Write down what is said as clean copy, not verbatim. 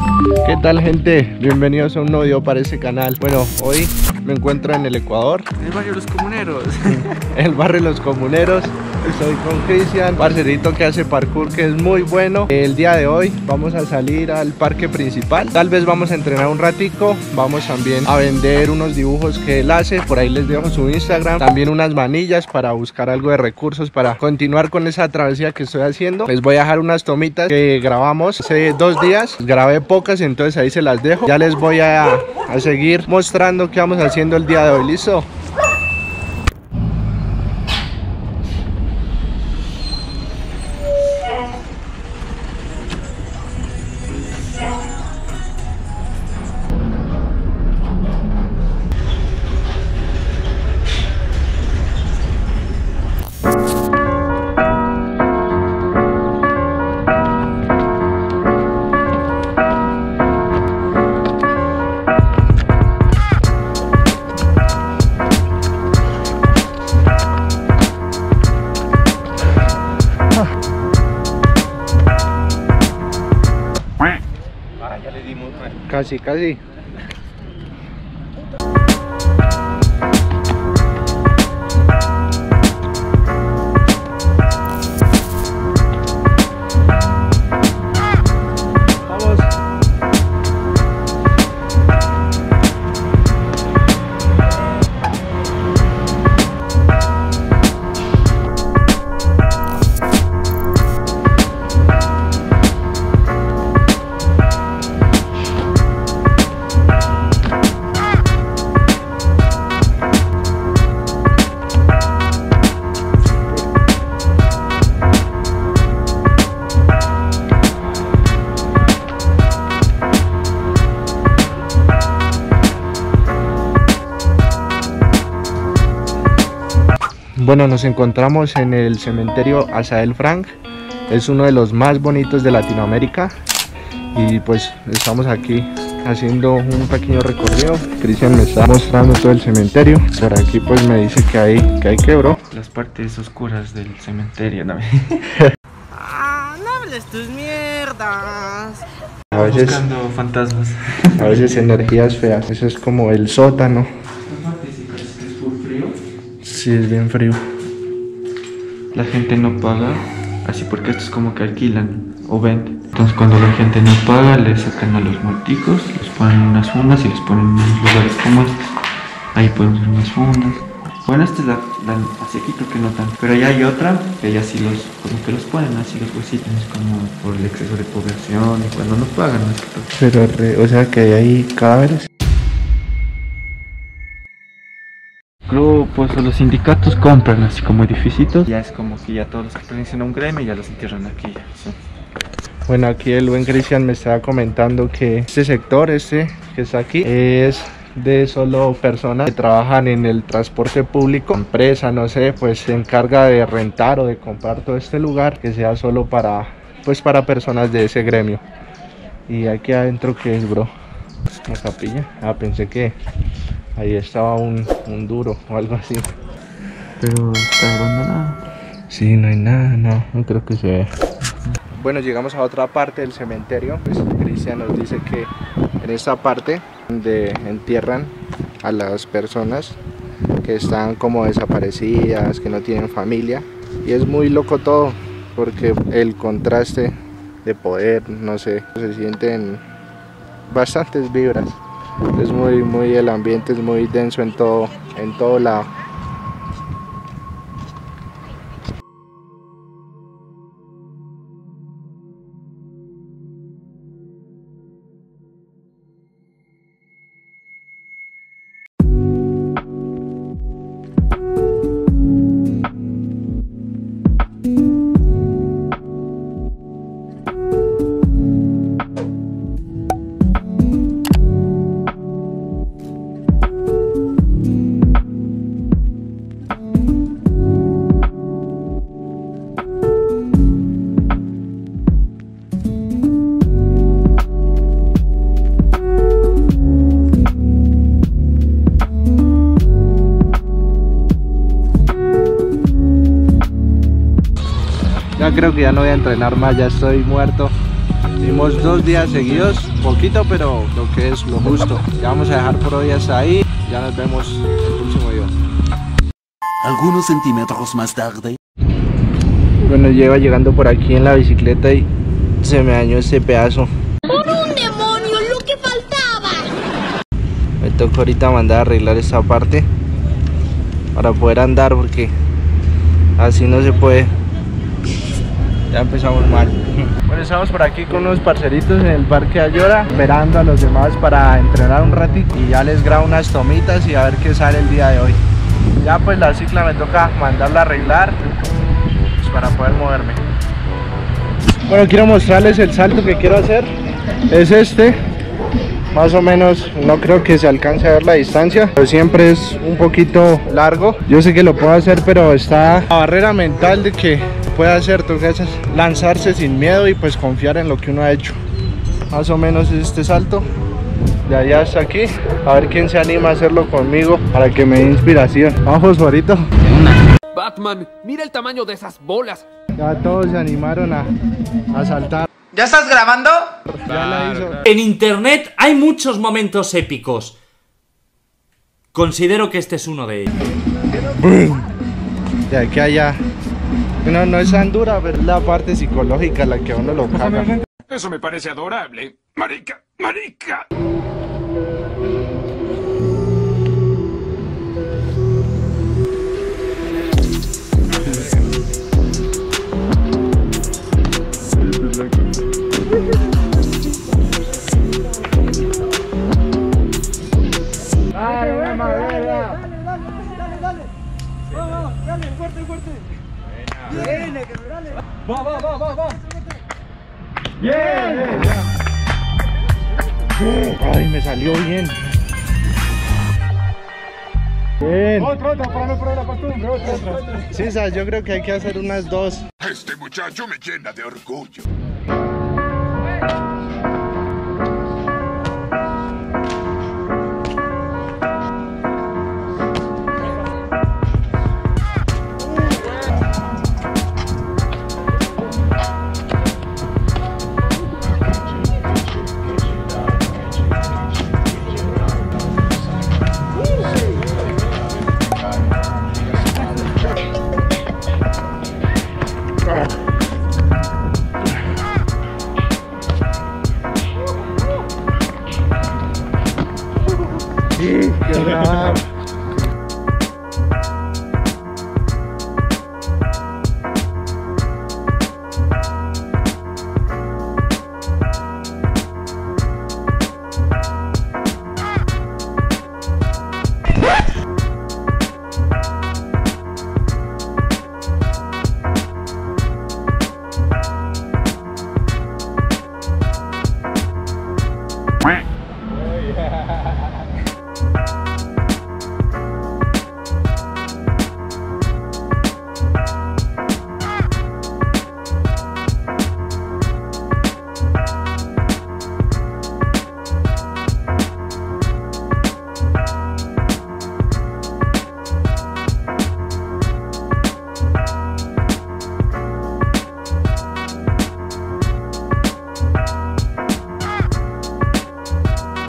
¿Qué tal, gente? Bienvenidos a un nuevo video para este canal. Bueno, hoy me encuentro en el Ecuador, en el barrio Los Comuneros. el barrio Los Comuneros. Estoy con Cristian, parcerito que hace parkour, que es muy bueno. El día de hoy vamos a salir al parque principal. Tal vez vamos a entrenar un ratico. Vamos también a vender unos dibujos que él hace. Por ahí les dejo su Instagram. También unas manillas para buscar algo de recursos para continuar con esa travesía que estoy haciendo. Les voy a dejar unas tomitas que grabamos hace 2 días. Grabé pocas, entonces ahí se las dejo. Ya les voy a seguir mostrando qué vamos haciendo el día de hoy. ¿Listo? Ya le dimos, Casi, casi. Vamos. Bueno, nos encontramos en el cementerio Azael Frank. Es uno de los más bonitos de Latinoamérica. Y pues estamos aquí haciendo un pequeño recorrido. Cristian me está mostrando todo el cementerio. Por aquí pues me dice que hay quebro. Las partes oscuras del cementerio, ¿no? No hables tus mierdas. A veces, buscando fantasmas. a veces energías feas. Eso es como el sótano. Esta parte sí parece que es full frío. Sí, es bien frío. La gente no paga, así porque esto es como que alquilan o venden. Entonces cuando la gente no paga, le sacan a los muerticos, los ponen en unas fundas y los ponen en unos lugares como estos. Ahí pueden ver unas fundas. Bueno, esta es la así aquí creo que no tanto. Pero ya hay otra que ya sí los, como que los ponen así los huesitos, como por el exceso de población y cuando no pagan. ¿No? Pero, o sea que hay cadáveres. Grupos o los sindicatos compran así como edificios. Ya es como que ya todos los que pertenecen a un gremio ya los entierran aquí. ¿Sí? Bueno, aquí el buen Cristian me estaba comentando que este sector, que está aquí, es de solo personas que trabajan en el transporte público. La empresa, no sé, pues se encarga de rentar o de comprar todo este lugar que sea solo para personas de ese gremio. Y aquí adentro, ¿qué es, bro? Una capilla. Ah, pensé que ahí estaba un duro o algo así. Pero está abandonado. Sí, no hay nada, no creo que se vea. Bueno, llegamos a otra parte del cementerio. Pues Cristian nos dice que en esta parte donde entierran a las personas que están como desaparecidas, que no tienen familia. Y es muy loco todo, porque el contraste de poder, no sé, se sienten bastantes vibras. Es muy el ambiente es muy denso en todo lado. creo que ya no voy a entrenar más, ya estoy muerto. Hicimos 2 días seguidos, poquito, pero lo que es lo justo. Ya vamos a dejar por hoy hasta ahí. Ya nos vemos el próximo video. Algunos centímetros más tarde. Bueno, lleva llegando por aquí en la bicicleta y se me dañó este pedazo. ¡Por un demonio, lo que faltaba! Me toca ahorita mandar a arreglar esta parte para poder andar, porque así no se puede. Ya empezamos mal. Bueno, estamos por aquí con unos parceritos en el Parque Ayora, esperando a los demás para entrenar un ratito y ya les grabo unas tomitas y a ver qué sale el día de hoy. Ya pues la cicla me toca mandarla a arreglar pues, para poder moverme. Bueno, quiero mostrarles el salto que quiero hacer. Es este. Más o menos, no creo que se alcance a ver la distancia, pero siempre es un poquito largo. Yo sé que lo puedo hacer, pero está la barrera mental de que puede hacer, toca lanzarse sin miedo y pues confiar en lo que uno ha hecho. Más o menos es este salto, de allá hasta aquí. A ver quién se anima a hacerlo conmigo para que me dé inspiración. Vamos, Fosforito. Batman, mira el tamaño de esas bolas. Ya todos se animaron a saltar. ¿Ya estás grabando? Ya la hizo. En internet hay muchos momentos épicos. Considero que este es uno de ellos. ¡Bum! De aquí a allá. No es tan dura, pero es la parte psicológica la que a uno lo caga. Eso me parece adorable. Marica, marica. Ay, me salió bien. Bien. Otra, para no perder la costumbre, otra. Sí, sabes, yo creo que hay que hacer unas 2. Este muchacho me llena de orgullo. Qué bravo. Quack.